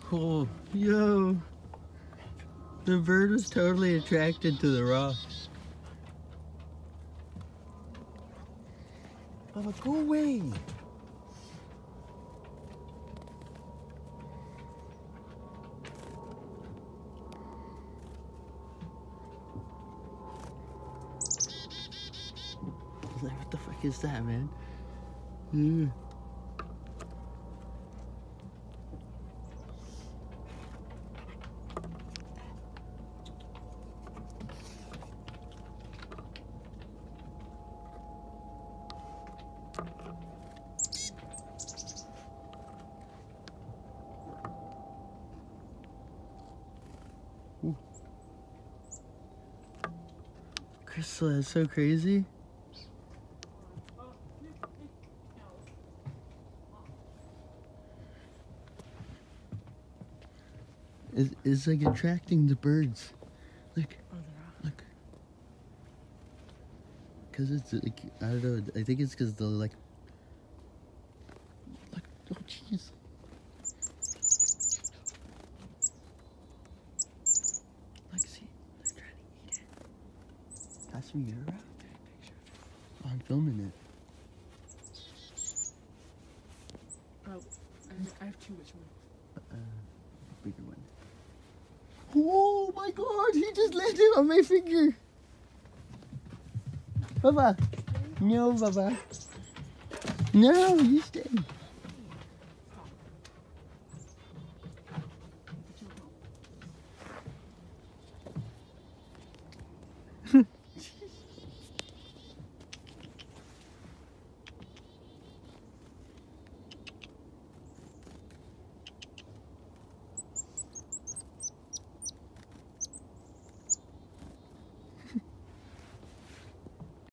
Oh, yo. The bird was totally attracted to the rock. Baba, go away. Like, what the fuck is that, man? Crystal, that's so crazy. It's like attracting the birds. Look, look. Cause it's like, I don't know. I think it's cause the like. Look, oh jeez. Look, see, they're trying to eat it. Pass me your route. Oh, I'm filming it. Oh, I have two. Which one? Bigger one. Oh my god, he just landed on my finger. Baba. No, Baba. No, you stay.